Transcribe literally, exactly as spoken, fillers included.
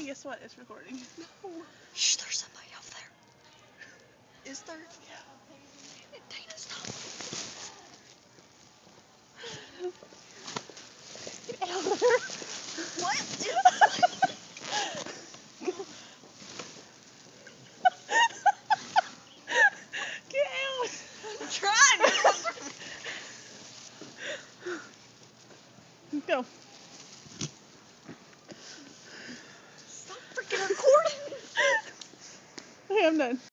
Hey, guess what? It's recording. No. Shh, there's somebody up there. Is there? Yeah. Dana, stop. Get out of there. What? Get out. I'm trying. Go. Stop freaking recording. Okay, I'm done.